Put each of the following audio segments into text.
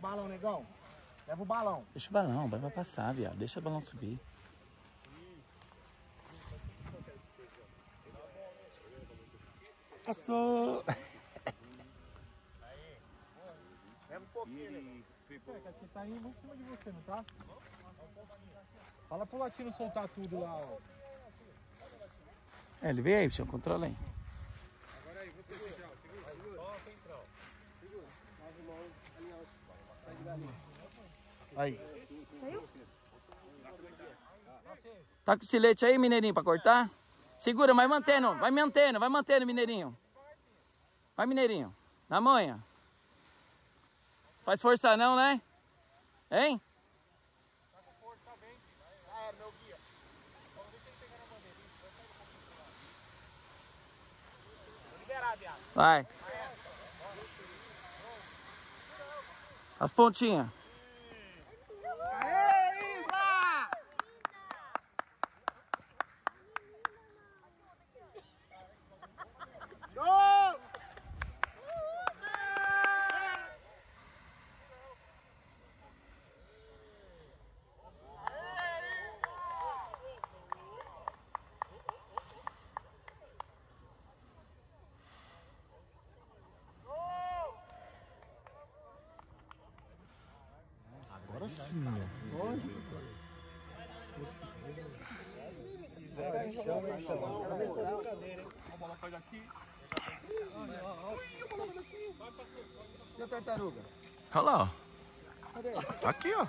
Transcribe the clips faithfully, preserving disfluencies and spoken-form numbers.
balão, negão. Leva o balão. Deixa o balão, vai passar, viado. Deixa o balão subir. Passou! Aí. Leva um pouquinho, negão. Você tá indo muito em cima de você, não tá? Fala pro latino soltar tudo lá, ó. É, ele veio aí, Pichão, controla aí. Agora aí, você central, segura. Só central. Segura. Aí. Saiu? Tá com esse leite aí, mineirinho, pra cortar? Segura, vai mantendo, vai mantendo, vai mantendo, mineirinho. Vai, mineirinho. Na manha. Faz força não, né? Hein? Tá com força, tá bem. Já era, meu guia. Vamos ver se ele pegar na bandeirinha. Vou liberar, viado. Vai. As pontinhas. Aê, Isa! Gol! Agora sim, ó. Lógico. Vai, chama, chama. Começou a brincadeira, hein? A bola foi daqui. E a tartaruga? Olha lá, ó. Tá aqui, ó.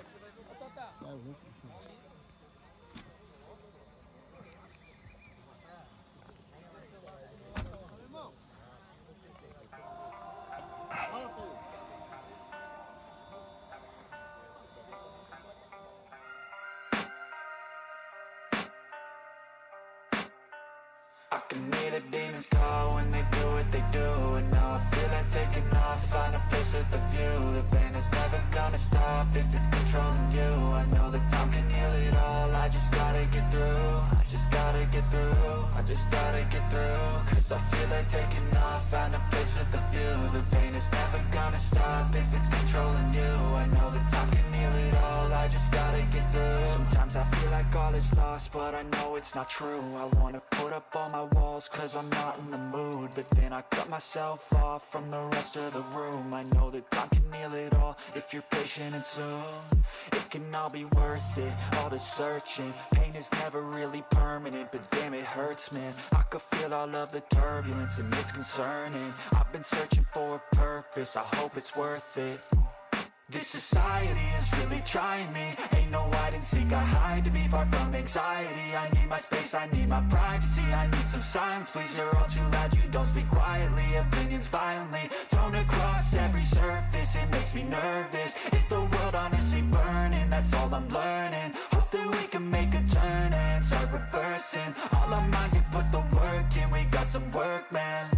I can hear the demons call when they do what they do. And now I feel like taking off, find a place with a view. The pain is never gonna stop if it's controlling you. I know that time can heal it all, I just gotta get through. I just gotta get through, I just gotta get through. Cause I feel like taking off, find a place with a view. The pain is never gonna stop if it's controlling you. I know that time can heal it all, I just gotta get through. Sometimes I feel like all is lost, but I know it's not true. I wanna put up all my walls cause I'm not in the mood, but then I cut myself off from the rest of the room. I know that time can heal it all if you're patient, and soon it can all be worth it, all the searching. Pain is never really permanent, but damn it hurts, man. I could feel all of the turbulence and it's concerning. I've been searching for a purpose, I hope it's worth it. This society is really trying me. Ain't no hide and seek, I hide to be far from anxiety. I need my space, I need my privacy. I need some silence, please, you're all too loud. You don't speak quietly, opinions violently thrown across every surface. It makes me nervous, is the world honestly burning? That's all I'm learning. Hope that we can make a turn and start reversing all our minds and put the work in. We got some work, man.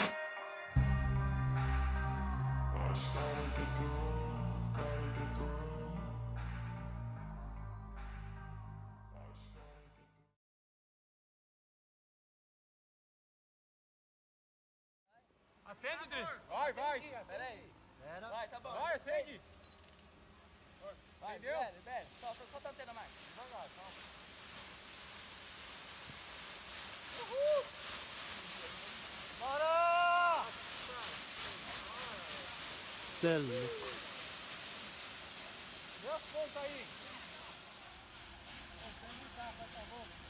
I started to do. Acende, Dri. Vai, vai. Pera aí. Vai, tá bom. Vai, acende. Vai, entendeu? libera, libera. Solta, solta a antena mais. Devagar, calma. Uhul! Bora! Cê é louco. Vê as pontas aí. Vamos cá, por favor.